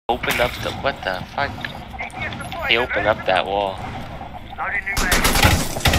Opened up the, what the fuck? He opened up that wall.